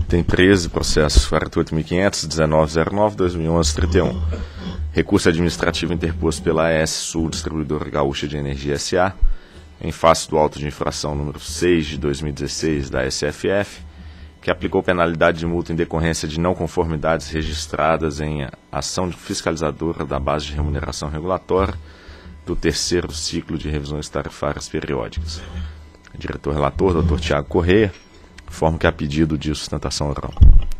Item 13, processo 48.500, 1909, 2011, 31. Recurso administrativo interposto pela AS Sul Distribuidora Gaúcha de Energia S.A., em face do auto de infração número 6 de 2016 da SFF, que aplicou penalidade de multa em decorrência de não conformidades registradas em ação fiscalizadora da base de remuneração regulatória do terceiro ciclo de revisões tarifárias periódicas. Diretor-relator, Dr. Tiago Corrêa, informo que há pedido de sustentação oral.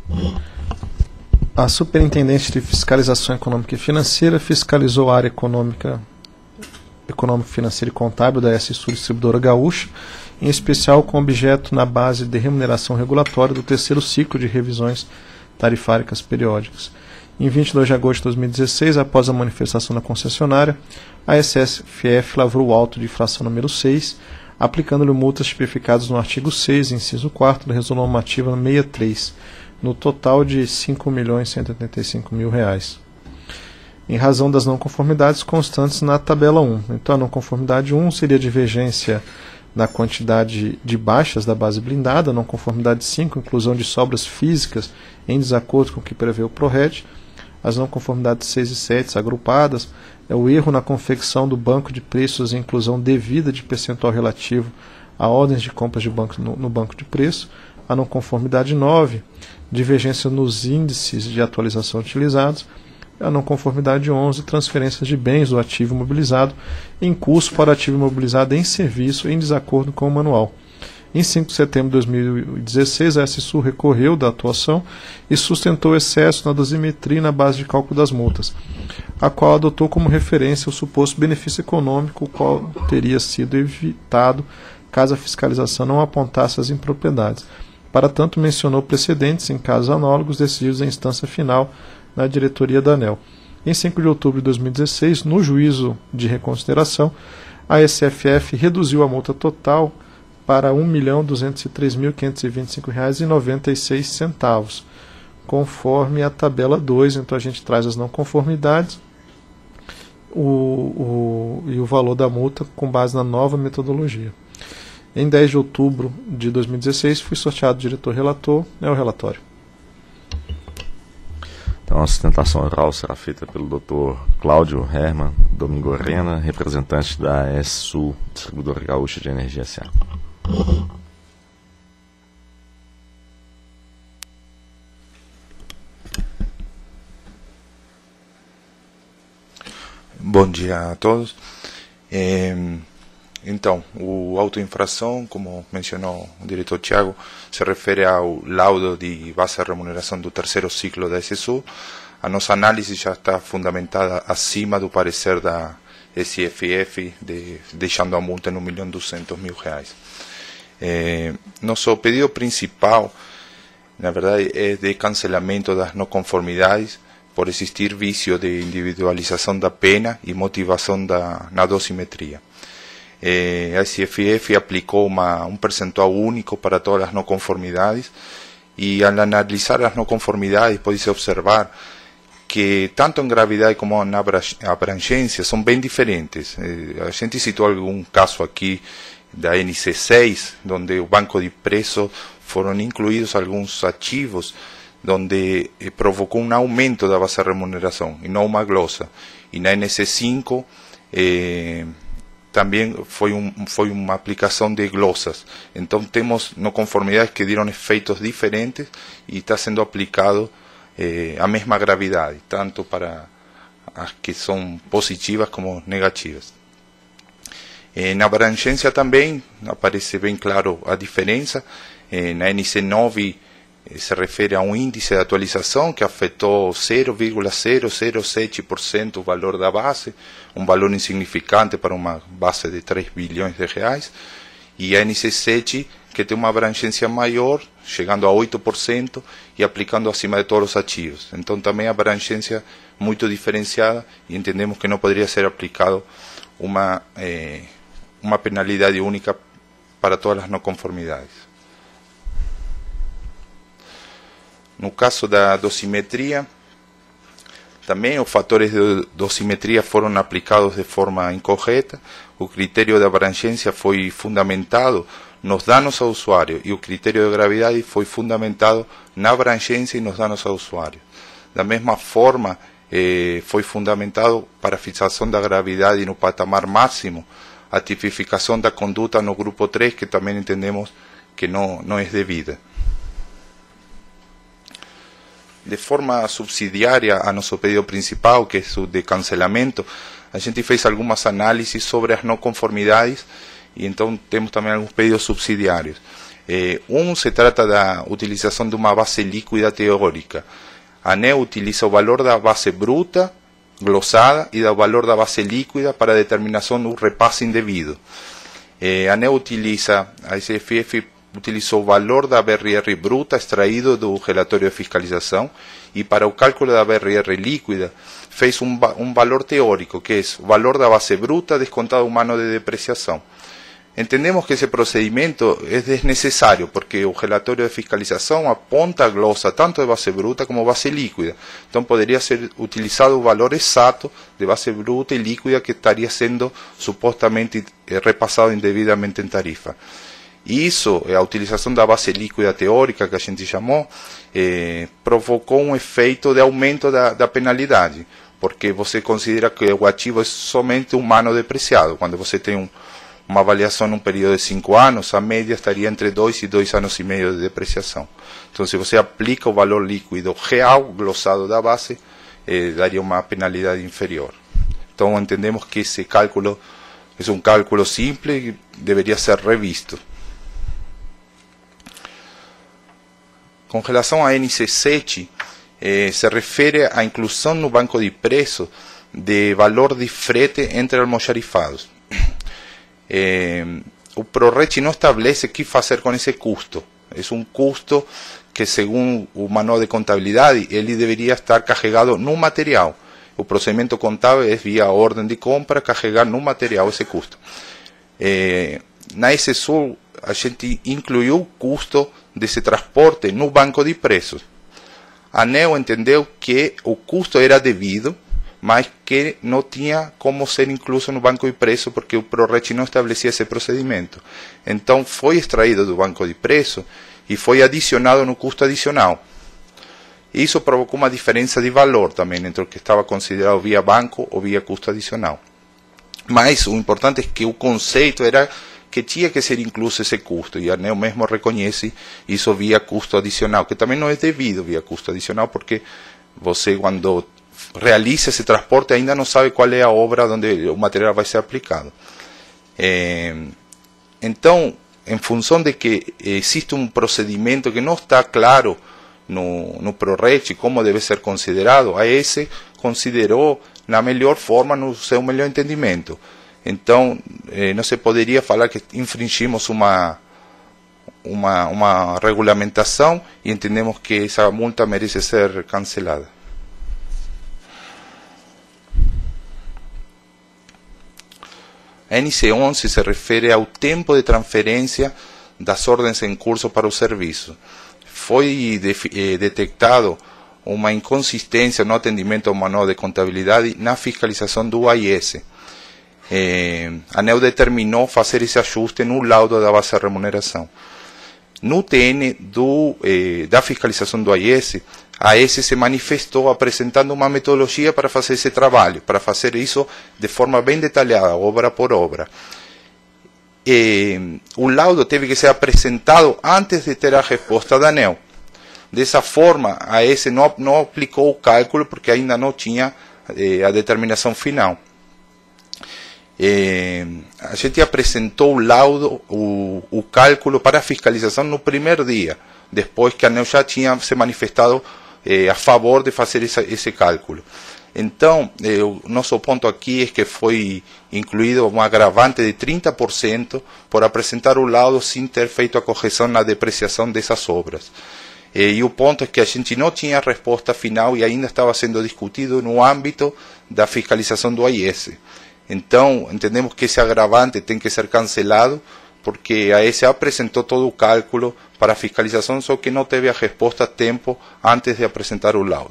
A Superintendente de Fiscalização Econômica e Financeira fiscalizou a área econômico, financeira e contábil da S Sul Distribuidora Gaúcha, em especial com objeto na base de remuneração regulatória do terceiro ciclo de revisões tarifárias periódicas. Em 22 de agosto de 2016, após a manifestação da concessionária, a SFF lavrou o auto de infração número 6, aplicando-lhe multas tipificadas no artigo 6, inciso 4 da Resolução Normativa 63, no total de R$ 5.185.000, em razão das não conformidades constantes na tabela 1. Então, a não conformidade 1 seria divergência na quantidade de baixas da base blindada, a não conformidade 5, inclusão de sobras físicas em desacordo com o que prevê o PRORED, as não conformidades 6 e 7 agrupadas, é o erro na confecção do banco de preços e inclusão devida de percentual relativo a ordens de compras de banco no banco de preço, a não conformidade 9, divergência nos índices de atualização utilizados, a não conformidade 11, transferências de bens do ativo imobilizado em curso para o ativo imobilizado em serviço em desacordo com o manual. Em 5 de setembro de 2016, a SSU recorreu da atuação e sustentou excesso na dosimetria e na base de cálculo das multas, a qual adotou como referência o suposto benefício econômico, o qual teria sido evitado caso a fiscalização não apontasse as impropriedades. Para tanto, mencionou precedentes em casos análogos decididos em instância final na diretoria da ANEEL. Em 5 de outubro de 2016, no juízo de reconsideração, a SFF reduziu a multa total para R$ 1.203.525,96, conforme a tabela 2. Então a gente traz as não conformidades e o valor da multa com base na nova metodologia. Em 10 de outubro de 2016, fui sorteado diretor-relator, é o relatório. Então, a sustentação oral será feita pelo Dr. Cláudio Herman Domingorena, representante da S Sul Distribuidora Gaúcha de Energia S.A. Bom dia a todos. Então, o auto-infração, como mencionou o diretor Tiago, se refere ao laudo de base de remuneração do terceiro ciclo da SSU. A nossa análise já está fundamentada acima do parecer da SFF, deixando a multa em R$ 1.200.000. Nosso pedido principal, na verdade, é de cancelamento das não conformidades por existir vício de individualização da pena e motivação na dosimetria. A SFF aplicou um percentual único para todas as não conformidades e, ao analisar as não conformidades, pode-se observar que tanto em gravidade como na abrangência são bem diferentes. A gente citou algum caso aqui da NC6, onde o banco de preço foram incluídos alguns ativos, onde provocou um aumento da base de remuneração e não uma glosa. E na NC5 também foi uma aplicação de glosas. Então temos não conformidades que deram efeitos diferentes e está sendo aplicado a mesma gravidade, tanto para as que são positivas como negativas. Na abrangência também aparece bem claro a diferença. Na NC9 se refere a um índice de atualização que afetou 0,007% o valor da base, um valor insignificante para uma base de 3 bilhões de reais, e a NC7, que tem uma abrangência maior, chegando a 8% e aplicando acima de todos os ativos. Então também a abrangência muito diferenciada e entendemos que não poderia ser aplicado uma penalidade única para todas as não conformidades. No caso da dosimetria, também os fatores de dosimetria foram aplicados de forma incorreta. O critério de abrangência foi fundamentado nos danos ao usuário, e o critério de gravidade foi fundamentado na abrangência e nos danos ao usuário. Da mesma forma, foi fundamentado para a fixação da gravidade no patamar máximo, a tipificação da conduta no grupo 3, que também entendemos que não é devida. De forma subsidiária a nosso pedido principal, que é o de cancelamento, a gente fez algumas análises sobre as não conformidades e então temos também alguns pedidos subsidiários. Se trata da utilização de uma base líquida teórica. A ANEEL utiliza o valor da base bruta, glosada, e do valor da base líquida para a determinação do repasse indevido. A ANEEL utiliza, a SFF utilizou o valor da BRR bruta extraído do relatório de fiscalização e para o cálculo da BRR líquida fez um valor teórico, que é o valor da base bruta descontado um ano de depreciação. Entendemos que esse procedimento é desnecessário, porque o relatório de fiscalização aponta a glosa tanto de base bruta como base líquida. Então poderia ser utilizado o valor exato de base bruta e líquida que estaria sendo supostamente repassado indevidamente em tarifa. Isso, a utilização da base líquida teórica, que a gente chamou, provocou um efeito de aumento da penalidade, porque você considera que o ativo é somente um ano depreciado. Quando você tem uma avaliação num período de 5 anos, a média estaria entre 2 e 2 anos e meio de depreciação. Então, se você aplica o valor líquido real, glosado da base, daria uma penalidade inferior. Então, entendemos que esse cálculo é um cálculo simples e deveria ser revisto. Com relação à NC7, se refere à inclusão no banco de preços de valor de frete entre almoxarifados. O PRORECH não estabelece o que fazer com esse custo. É um custo que, segundo o manual de contabilidade, ele deveria estar carregado no material. O procedimento contábil é via ordem de compra carregar no material esse custo. Na SSU, a gente incluiu o custo desse transporte no banco de preços. A ANEEL entendeu que o custo era devido, mas que não tinha como ser incluso no banco de preços porque o PRORECH não estabelecia esse procedimento. Então foi extraído do banco de preços e foi adicionado no custo adicional. Isso provocou uma diferença de valor também entre o que estava considerado via banco ou via custo adicional. Mas o importante é que o conceito era que tinha que ser incluso esse custo, e a ANEEL mesmo reconhece isso via custo adicional, que também não é devido via custo adicional, porque você, quando realiza esse transporte, ainda não sabe qual é a obra onde o material vai ser aplicado. Então, em função de que existe um procedimento que não está claro no PRORECH como deve ser considerado, a AES considerou na melhor forma, no seu melhor entendimento. Então, não se poderia falar que infringimos uma regulamentação e entendemos que essa multa merece ser cancelada. A NC11 se refere ao tempo de transferência das ordens em curso para o serviço. Foi detectado uma inconsistência no atendimento ao manual de contabilidade na fiscalização do AIS. A ANEEL determinou fazer esse ajuste no laudo da base de remuneração. No TN da fiscalização do AIS, a AES se manifestou apresentando uma metodologia para fazer esse trabalho, para fazer isso de forma bem detalhada, obra por obra. O laudo teve que ser apresentado antes de ter a resposta da ANEEL. Dessa forma, a AES não aplicou o cálculo porque ainda não tinha a determinação final. A gente apresentou o laudo, o cálculo para a fiscalização no primeiro dia, depois que a ANEEL já tinha se manifestado a favor de fazer esse cálculo. Então, o nosso ponto aqui é que foi incluído um agravante de 30% por apresentar o laudo sem ter feito a correção na depreciação dessas obras. E o ponto é que a gente não tinha a resposta final e ainda estava sendo discutido no âmbito da fiscalização do AIS. Então, entendemos que esse agravante tem que ser cancelado, porque a AES apresentou todo o cálculo para a fiscalização, só que não teve a resposta a tempo antes de apresentar o laudo.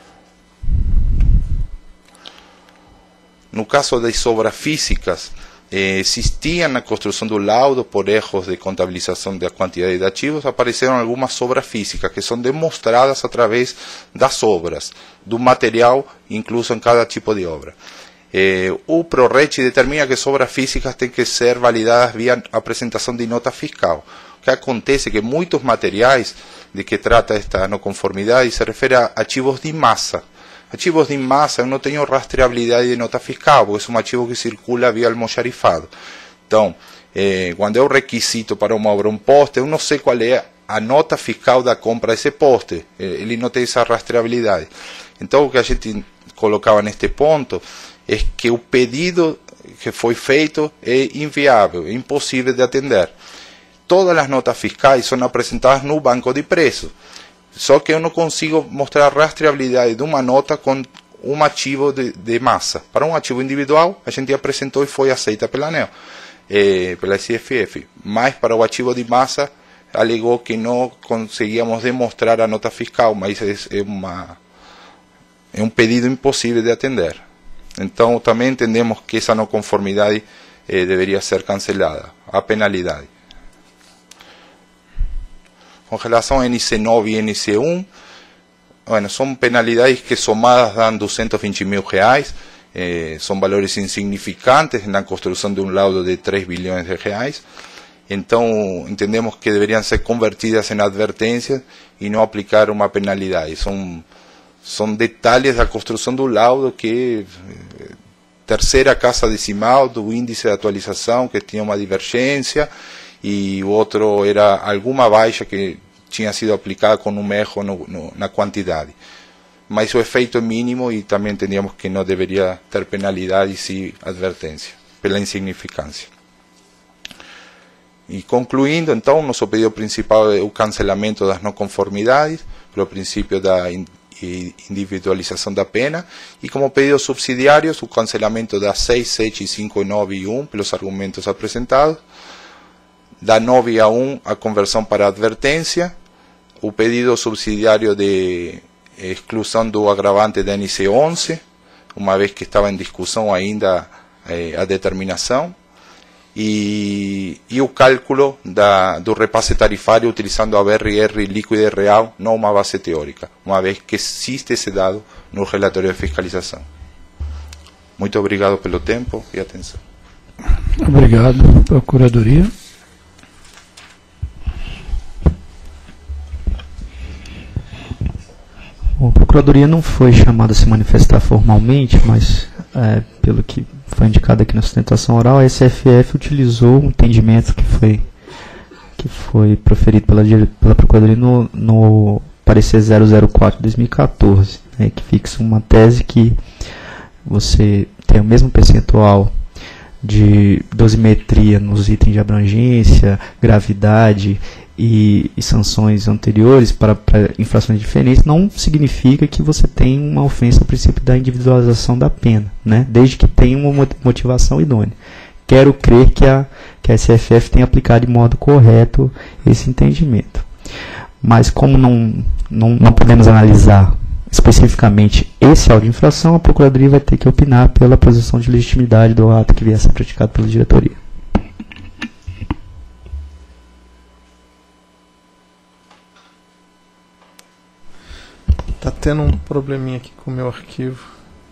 No caso das obras físicas, existiam na construção do laudo, por erros de contabilização da quantidade de ativos, apareceram algumas obras físicas que são demonstradas através das obras, do material incluso em cada tipo de obra. O PRORECH determina que as obras físicas têm que ser validadas via apresentação de nota fiscal. O que acontece é que muitos materiais de que trata esta não conformidade se refere a ativos de massa. Ativos de massa eu não tenho rastreabilidade de nota fiscal, porque é um ativo que circula via almoxarifado. Então, quando eu requisito para uma obra um poste, eu não sei qual é a nota fiscal da compra desse poste. Ele não tem essa rastreabilidade. Então, o que a gente colocava neste ponto é que o pedido que foi feito é inviável, é impossível de atender. Todas as notas fiscais são apresentadas no banco de preços. Só que eu não consigo mostrar a rastreabilidade de uma nota com um ativo de massa. Para um ativo individual, a gente apresentou e foi aceita pela ANEEL, pela SFF. Mas para o ativo de massa, alegou que não conseguíamos demonstrar a nota fiscal, mas é um pedido impossível de atender. Então, também entendemos que essa não conformidade deveria ser cancelada, a penalidade. Com relação a NC9 e NC1, bueno, são penalidades que somadas dão R$220 mil, são valores insignificantes na construção de um laudo de R$3 bilhões. Então, entendemos que deveriam ser convertidas em advertências e não aplicar uma penalidade. São detalhes da construção do laudo que terceira casa decimal do índice de atualização que tinha uma divergência e o outro era alguma baixa que tinha sido aplicada com um erro na quantidade. Mas o efeito é mínimo e também entendíamos que não deveria ter penalidade e sim advertência, pela insignificância. E concluindo, então, nosso pedido principal é o cancelamento das não conformidades, pelo princípio da individualização da pena, e como pedidos subsidiários, o cancelamento das 6, 7, 5, 9 e 1, pelos argumentos apresentados, da 9 a 1, a conversão para advertência, o pedido subsidiário de exclusão do agravante da NC11, uma vez que estava em discussão ainda a determinação, e o cálculo do repasse tarifário utilizando a BRR líquida e real, não uma base teórica, uma vez que existe esse dado no relatório de fiscalização. Muito obrigado pelo tempo e atenção. Obrigado, Procuradoria. A Procuradoria não foi chamada a se manifestar formalmente, mas pelo que foi indicado aqui na sustentação oral, a SFF utilizou um entendimento que foi proferido pela Procuradoria no parecer 004 de 2014, que fixa uma tese que você tem o mesmo percentual de dosimetria nos itens de abrangência, gravidade e sanções anteriores para infrações diferentes, não significa que você tem uma ofensa ao princípio da individualização da pena, desde que tenha uma motivação idônea. Quero crer que a SFF tenha aplicado de modo correto esse entendimento. Mas como não podemos analisar especificamente esse auto de infração, a Procuradoria vai ter que opinar pela posição de legitimidade do ato que vier a ser praticado pela diretoria. Tá tendo um probleminha aqui com o meu arquivo.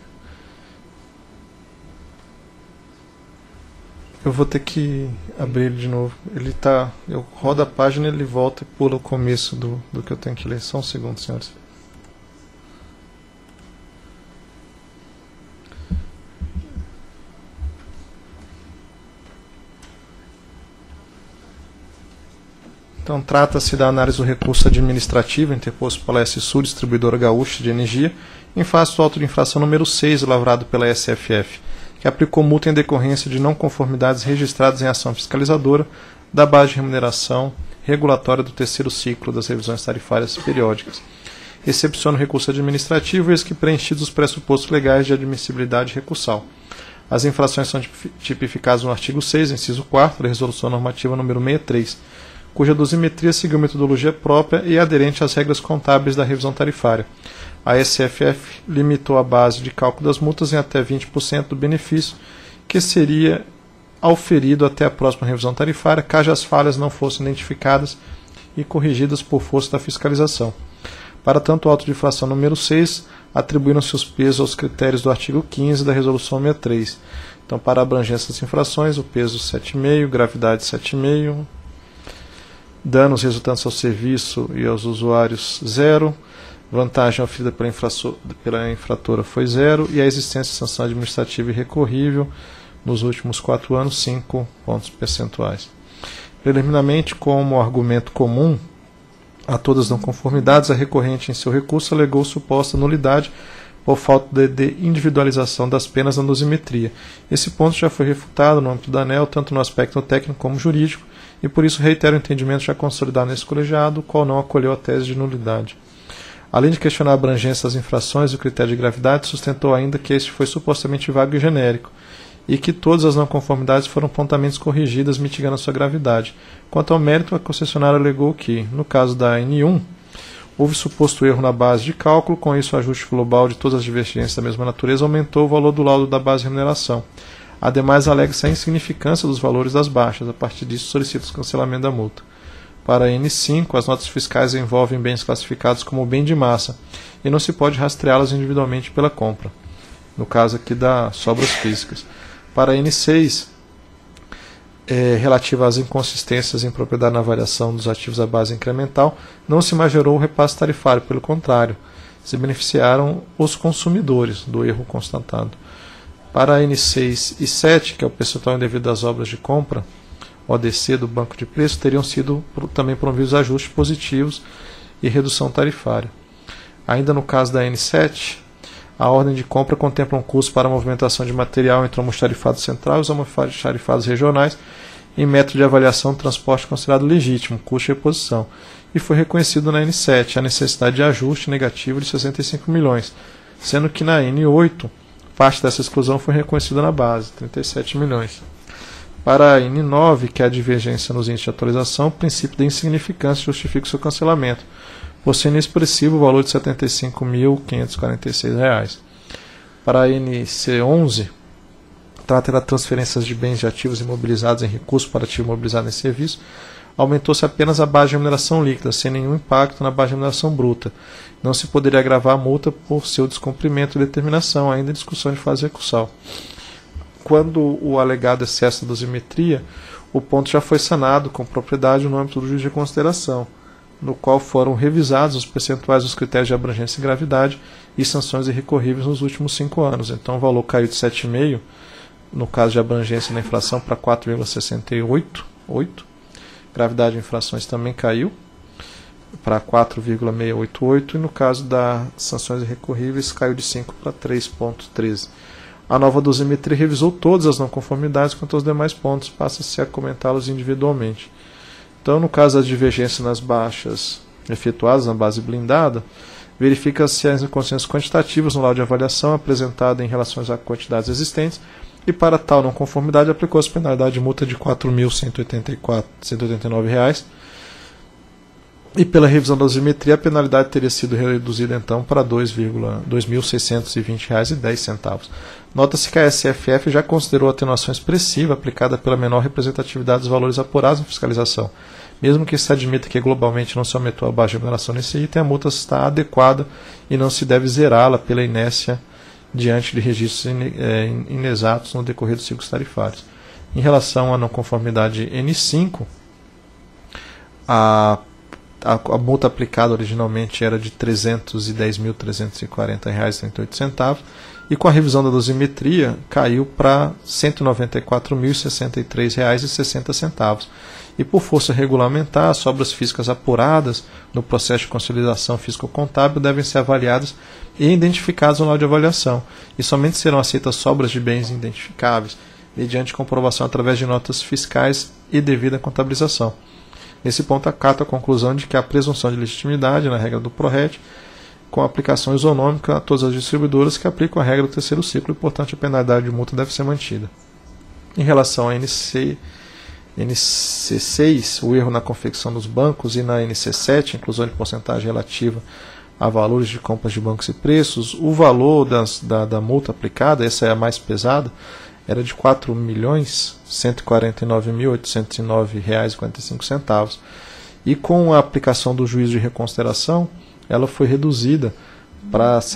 Eu vou ter que abrir ele de novo. Eu rodo a página, ele volta e pula o começo do que eu tenho que ler. Só um segundo, senhores. Então, trata-se da análise do recurso administrativo interposto pela SSU, Distribuidora Gaúcha de Energia, em face do auto de infração número 6, lavrado pela SFF, que aplicou multa em decorrência de não conformidades registradas em ação fiscalizadora da base de remuneração regulatória do terceiro ciclo das revisões tarifárias periódicas. Recepciona o recurso administrativo, eis que preenchidos os pressupostos legais de admissibilidade recursal. As infrações são tipificadas no artigo 6, inciso 4, da Resolução Normativa número 63, cuja dosimetria seguiu metodologia própria e aderente às regras contábeis da revisão tarifária. A SFF limitou a base de cálculo das multas em até 20% do benefício, que seria auferido até a próxima revisão tarifária, caso as falhas não fossem identificadas e corrigidas por força da fiscalização. Para tanto, o auto de infração número 6 atribuíram-se os pesos aos critérios do artigo 15 da Resolução 63. Então, para a abrangência das infrações, o peso 7,5, gravidade 7,5, danos resultantes ao serviço e aos usuários 0, vantagem oferecida pela infratora foi 0 e a existência de sanção administrativa irrecorrível nos últimos 4 anos, 5 pontos percentuais. Preliminarmente, como argumento comum a todas as não conformidades, a recorrente em seu recurso alegou suposta nulidade por falta de individualização das penas na dosimetria. Esse ponto já foi refutado no âmbito da ANEEL, tanto no aspecto técnico como jurídico, e por isso reitero o entendimento já consolidado nesse colegiado, o qual não acolheu a tese de nulidade. Além de questionar a abrangência das infrações e o critério de gravidade, sustentou ainda que este foi supostamente vago e genérico, e que todas as não conformidades foram prontamente corrigidas, mitigando a sua gravidade. Quanto ao mérito, a concessionária alegou que, no caso da N1, houve suposto erro na base de cálculo, com isso o ajuste global de todas as divergências da mesma natureza aumentou o valor do laudo da base de remuneração. Ademais, alega-se a insignificância dos valores das baixas, a partir disso solicita o cancelamento da multa. Para a N5, as notas fiscais envolvem bens classificados como bem de massa, e não se pode rastreá-las individualmente pela compra, no caso aqui das sobras físicas. Para a N6, relativa às inconsistências em propriedade na avaliação dos ativos à base incremental, não se majorou o repasse tarifário, pelo contrário, se beneficiaram os consumidores do erro constatado. Para a N6 e 7, que é o percentual indevido das obras de compra, ODC do banco de preços, teriam sido também promovidos ajustes positivos e redução tarifária. Ainda no caso da N7, a ordem de compra contempla um custo para a movimentação de material entre o almoxarifado central e os almoxarifados regionais em método de avaliação do transporte considerado legítimo, custo e reposição, e foi reconhecido na N7 a necessidade de ajuste negativo de 65 milhões, sendo que na N8 parte dessa exclusão foi reconhecida na base, 37 milhões. Para a N9, que é a divergência nos índices de atualização, o princípio da insignificância justifica o seu cancelamento, por ser inexpressivo o valor de R$ 75.546. Para a NC11, trata das transferências de bens de ativos imobilizados em recurso para ativo imobilizado em serviço, aumentou-se apenas a base de remuneração líquida, sem nenhum impacto na base de remuneração bruta. Não se poderia agravar a multa por seu descumprimento de determinação, ainda em discussão de fase recursal. Quando o alegado excesso da dosimetria, o ponto já foi sanado com propriedade no âmbito do juízo de consideração, no qual foram revisados os percentuais dos critérios de abrangência e gravidade e sanções irrecorríveis nos últimos 5 anos. Então o valor caiu de 7,5, no caso de abrangência na infração, para 4,68. Gravidade de infrações também caiu para 4,688 e no caso das sanções irrecorríveis caiu de 5 para 3,13. A nova dosimetria revisou todas as não conformidades, quanto aos demais pontos, passa-se a comentá-los individualmente. Então, no caso das divergências nas baixas efetuadas na base blindada, verifica-se as inconsistências quantitativas no laudo de avaliação apresentado em relação a quantidades existentes, e para tal não conformidade aplicou-se penalidade de multa de R$ 4.189, e pela revisão da dosimetria a penalidade teria sido reduzida então para R$ 2.620,10. Nota-se que a SFF já considerou a atenuação expressiva aplicada pela menor representatividade dos valores apurados na fiscalização. Mesmo que se admita que globalmente não se aumentou a baixa remuneração nesse item, a multa está adequada e não se deve zerá-la pela inércia diante de registros inexatos no decorrer dos ciclos tarifários. Em relação à não conformidade N5, a multa aplicada originalmente era de R$ 310.340,38 e com a revisão da dosimetria caiu para R$ 194.063,60. E por força regulamentar, as sobras físicas apuradas no processo de consolidação físico-contábil devem ser avaliadas e identificadas no laudo de avaliação, e somente serão aceitas sobras de bens identificáveis, mediante comprovação através de notas fiscais e devida contabilização. Nesse ponto, acato a conclusão de que a presunção de legitimidade na regra do PRORET, com aplicação isonômica a todas as distribuidoras que aplicam a regra do terceiro ciclo, e, portanto, a penalidade de multa deve ser mantida. Em relação à NC6, o erro na confecção dos bancos, e na NC7, inclusão de porcentagem relativa a valores de compras de bancos e preços, o valor da multa aplicada, essa é a mais pesada, era de R$ 4.149.809,45, e com a aplicação do juízo de reconsideração, ela foi reduzida para R$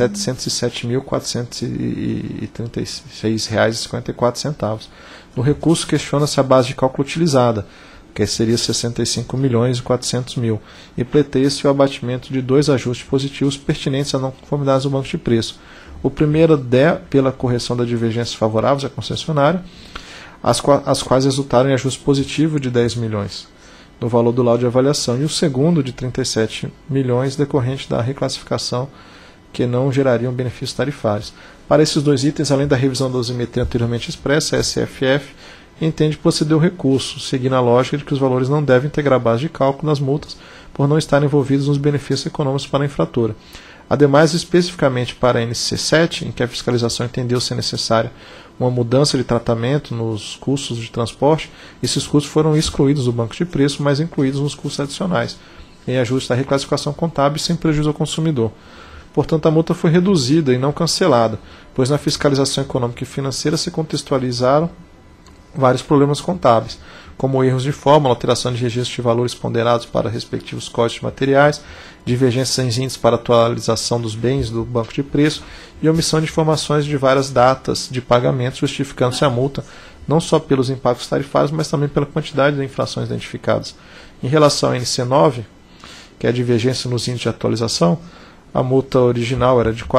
707.436,54. No recurso, questiona-se a base de cálculo utilizada, que seria R$ 65.400.000, e pleiteia-se o abatimento de 2 ajustes positivos pertinentes a não conformidades do banco de preço. O primeiro pela correção da divergência favoráveis à concessionária, as quais resultaram em ajuste positivo de 10 milhões no valor do laudo de avaliação, e o segundo de 37 milhões decorrente da reclassificação, que não gerariam benefícios tarifários. Para esses 2 itens, além da revisão da dosimetria anteriormente expressa, a SFF entende proceder o recurso, seguindo a lógica de que os valores não devem integrar a base de cálculo nas multas por não estarem envolvidos nos benefícios econômicos para a infratora. Ademais, especificamente para a NC7, em que a fiscalização entendeu ser necessária uma mudança de tratamento nos custos de transporte, esses custos foram excluídos do banco de preço, mas incluídos nos custos adicionais, em ajuste da reclassificação contábil sem prejuízo ao consumidor. Portanto, a multa foi reduzida e não cancelada, pois na fiscalização econômica e financeira se contextualizaram vários problemas contábeis, como erros de fórmula, alteração de registro de valores ponderados para respectivos códigos materiais, divergências em índices para atualização dos bens do banco de preço e omissão de informações de várias datas de pagamento, justificando-se a multa não só pelos impactos tarifários, mas também pela quantidade de infrações identificadas. Em relação ao NC9, que é a divergência nos índices de atualização, a multa original era de R$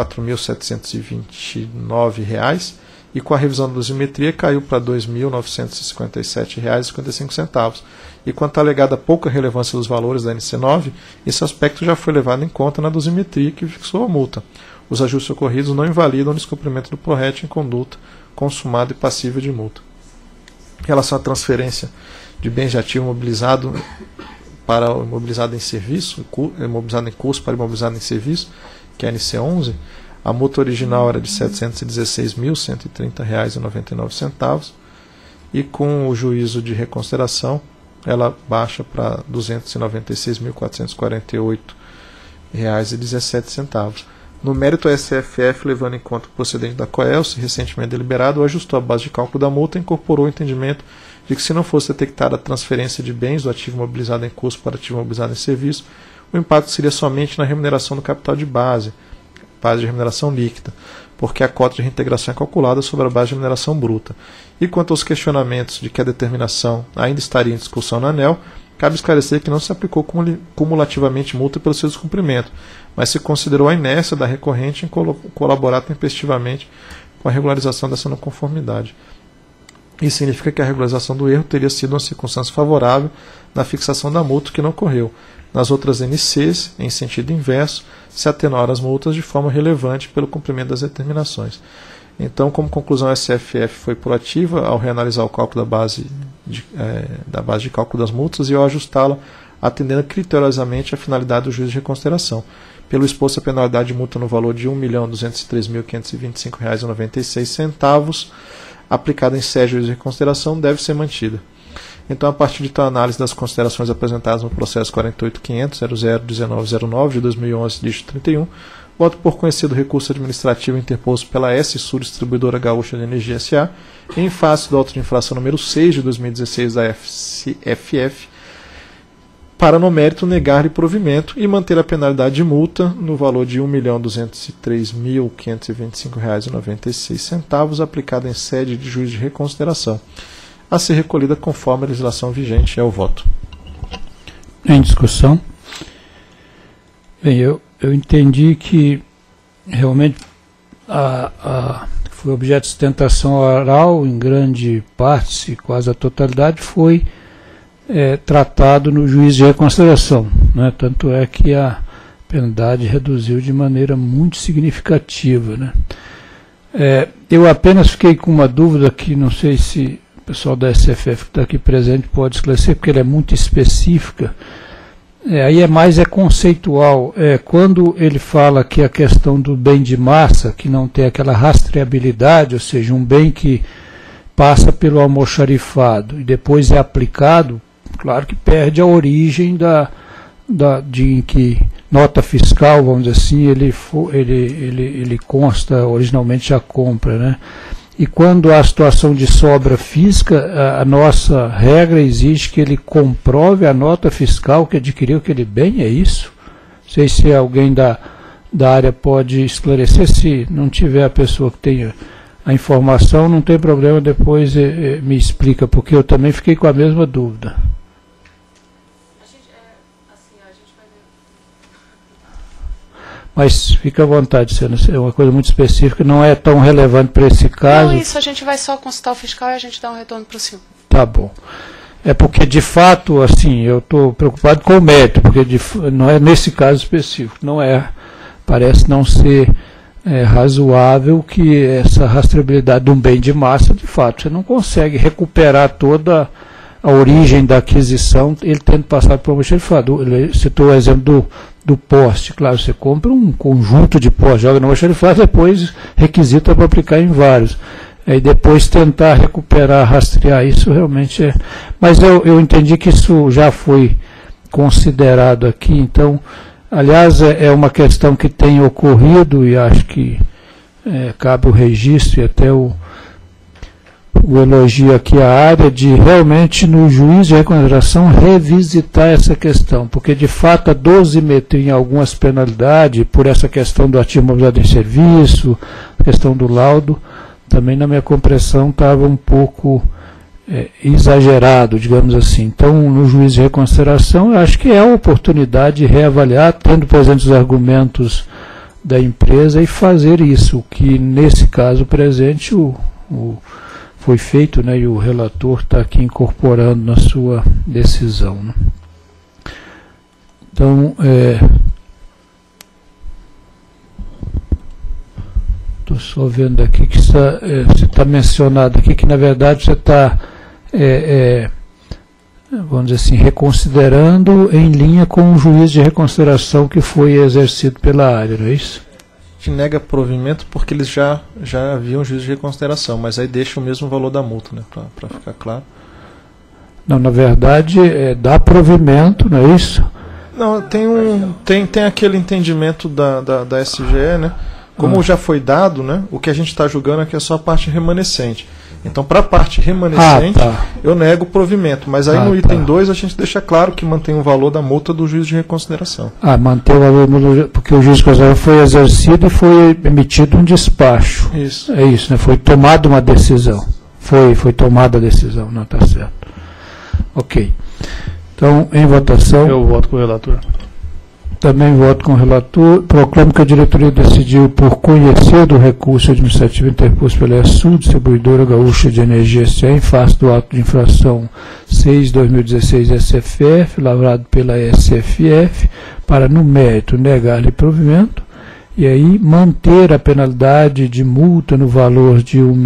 4.729, e com a revisão da dosimetria caiu para R$ 2.957,55. E quanto à alegada pouca relevância dos valores da NC9, esse aspecto já foi levado em conta na dosimetria que fixou a multa. Os ajustes ocorridos não invalidam o descumprimento do PRORET em conduta consumada e passível de multa. Em relação à transferência de bens de ativo imobilizado para imobilizado em serviço, imobilizado em curso para imobilizado em serviço, que é a NC11, a multa original era de R$ 716.130,99, e com o juízo de reconsideração ela baixa para R$ 296.448,17. No mérito, a SFF, levando em conta o procedente da COELS, recentemente deliberado, ajustou a base de cálculo da multa e incorporou o entendimento de que, se não fosse detectada a transferência de bens do ativo imobilizado em curso para ativo imobilizado em serviço, o impacto seria somente na remuneração do capital de base de remuneração líquida, porque a cota de reintegração é calculada sobre a base de remuneração bruta. E quanto aos questionamentos de que a determinação ainda estaria em discussão na ANEEL, cabe esclarecer que não se aplicou cumulativamente multa pelo seu descumprimento, mas se considerou a inércia da recorrente em colaborar tempestivamente com a regularização dessa não conformidade. Isso significa que a regularização do erro teria sido uma circunstância favorável na fixação da multa, que não ocorreu. Nas outras NCs, em sentido inverso, se atenuaram as multas de forma relevante pelo cumprimento das determinações. Então, como conclusão, a SFF foi proativa ao reanalisar o cálculo da base de cálculo das multas e ao ajustá-la, atendendo criteriosamente à finalidade do juízo de reconsideração. Pelo exposto, a penalidade de multa no valor de R$ 1.203.525,96, aplicada em sede de juízo de reconsideração, deve ser mantida. Então, a partir de tal análise das considerações apresentadas no processo 48.500.001909 de 2011, dígito 31, voto por conhecido o recurso administrativo interposto pela S-Sul Distribuidora Gaúcha de Energia S.A., em face do auto de infração número 6 de 2016 da FF, para, no mérito, negar-lhe provimento e manter a penalidade de multa no valor de R$ 1.203.525,96, aplicada em sede de juízo de reconsideração, a ser recolhida conforme a legislação vigente. É o voto. Em discussão. Bem, eu entendi que realmente foi objeto de sustentação oral, em grande parte, se quase a totalidade, foi tratado no juízo de reconsideração, né? Tanto é que a penalidade reduziu de maneira muito significativa, né? Eu apenas fiquei com uma dúvida que não sei se o pessoal da SFF que está aqui presente pode esclarecer, porque ela é muito específica. Aí é mais conceitual. Quando ele fala que a questão do bem de massa, que não tem aquela rastreabilidade, ou seja, um bem que passa pelo almoxarifado e depois é aplicado, claro que perde a origem de que nota fiscal, vamos dizer assim, ele consta originalmente a compra, né? e quando há situação de sobra física, a nossa regra exige que ele comprove a nota fiscal que adquiriu aquele bem, é isso? Não sei se alguém da área pode esclarecer. Se não tiver a pessoa que tenha a informação, não tem problema, depois me explica, porque eu também fiquei com a mesma dúvida. Mas fica à vontade, é uma coisa muito específica, não é tão relevante para esse caso. Não, isso a gente vai só consultar o fiscal e a gente dá um retorno para o senhor. Tá bom. É porque, de fato, assim, eu estou preocupado com o mérito, porque não é nesse caso específico, parece não ser razoável que essa rastreabilidade de um bem de massa, de fato, você não consegue recuperar toda a origem da aquisição, ele tendo passado por uma almoxarifado. Ele citou o exemplo do poste. Claro, você compra um conjunto de postes, joga no almoxarifado, depois requisita para aplicar em vários. Aí depois tentar recuperar, rastrear isso realmente é... Mas eu entendi que isso já foi considerado aqui, então, aliás, é uma questão que tem ocorrido e acho que cabe o registro e até o elogio aqui à área de realmente no juízo de reconsideração revisitar essa questão, porque de fato a dosimetria em algumas penalidades, por essa questão do ativo imobilizado em serviço, a questão do laudo, também na minha compreensão estava um pouco exagerado, digamos assim. Então, no juízo de reconsideração, eu acho que é a oportunidade de reavaliar, tendo presentes os argumentos da empresa e fazer isso, que nesse caso presente foi feito, né, e o relator está aqui incorporando na sua decisão, né. Então, estou só vendo aqui que você está mencionado aqui que, na verdade, você está, vamos dizer assim, reconsiderando em linha com o juízo de reconsideração que foi exercido pela área, não é isso? Que nega provimento porque eles já haviam juízo de reconsideração, mas aí deixa o mesmo valor da multa, né, para ficar claro. Não, na verdade, dá provimento, não é isso? Não, tem aquele entendimento da SGE, né? Como já foi dado, né, o que a gente está julgando aqui é só a parte remanescente. Então, para a parte remanescente, eu nego o provimento. Mas aí no item 2 a gente deixa claro que mantém o valor da multa do juízo de reconsideração. Mantém o valor, porque o juízo de reconsideração foi exercido e foi emitido um despacho. Isso. É isso, né? Foi tomada uma decisão. Foi tomada a decisão, não está certo. Ok. Então, em votação... Eu voto com o relator. Também voto com o relator. Proclamo que a diretoria decidiu por conhecer do recurso administrativo interposto pela ESSU, Distribuidora Gaúcha de Energia SA, em face do auto de infração 6/2016 SFF, lavrado pela SFF, para, no mérito, negar-lhe provimento, e aí manter a penalidade de multa no valor de R$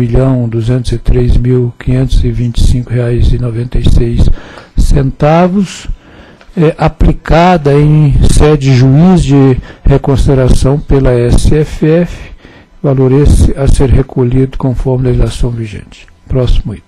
1.203.525,96, aplicada em sede de juiz de reconsideração pela SFF, valor esse a ser recolhido conforme a legislação vigente. Próximo item.